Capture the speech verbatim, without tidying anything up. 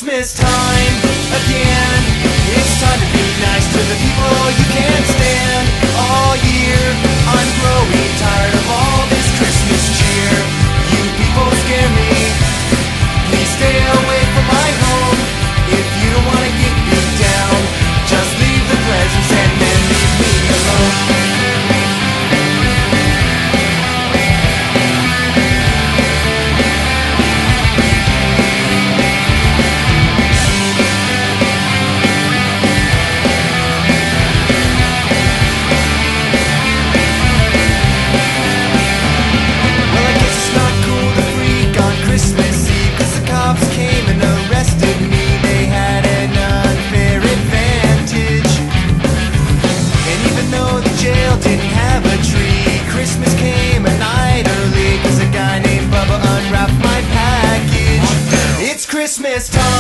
Christmas time again. It's time to be nice to the people you can't stand. All year I'm growing tired of all this Christmas cheer. You people scare me. Please stay away from my home. If you don't want to get me down, just leave the presents and then leave me alone. Christmas time.